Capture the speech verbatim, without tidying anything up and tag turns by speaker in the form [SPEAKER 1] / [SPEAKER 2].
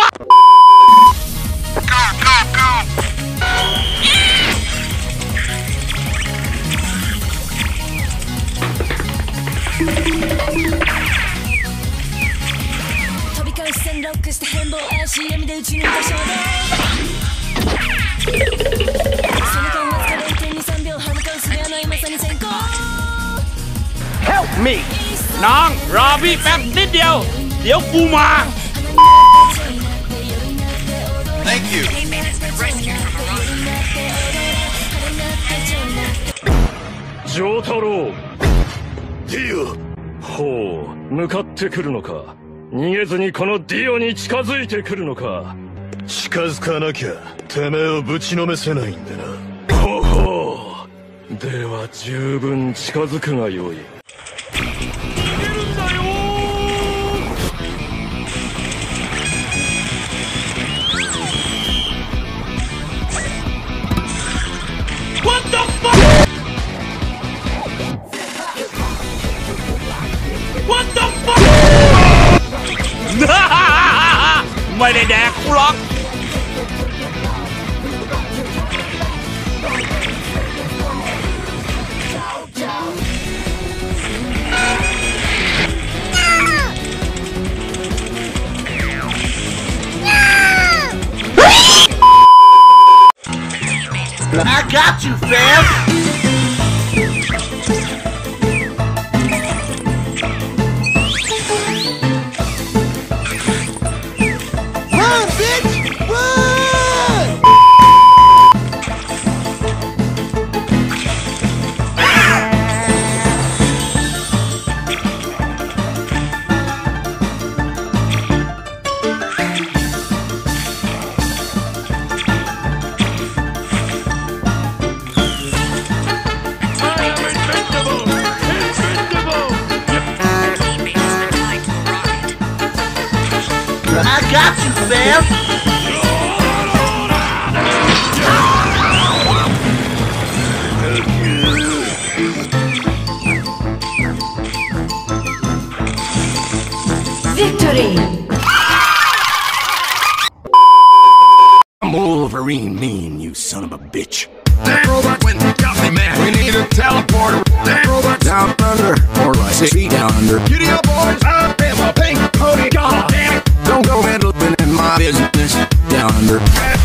[SPEAKER 1] ะHelp me น้องรอพี่แป๊บนิดเดียวเดี๋ยวกูมา
[SPEAKER 2] Thank you
[SPEAKER 3] 丈太郎ディオほう向かってくるのか逃げずにこのディオに近づいてくるのか
[SPEAKER 4] 近づかなきゃてめえをぶちのめせないんでな
[SPEAKER 3] ほうほうでは十分近づくがよい
[SPEAKER 1] What the fuck What the fuck ไม่ได้แดกกูหรอก I got you, fam. Run, bitch! Run! I got you, fam.
[SPEAKER 5] Victory.
[SPEAKER 6] I'm Wolverine, mean, you son of a bitch. That robot went and got me, man. We need a teleporter. That robot down under, or I say down under. Giddy up, boys. I am a pink pony. God damn it. Don't go meddling in my business down under.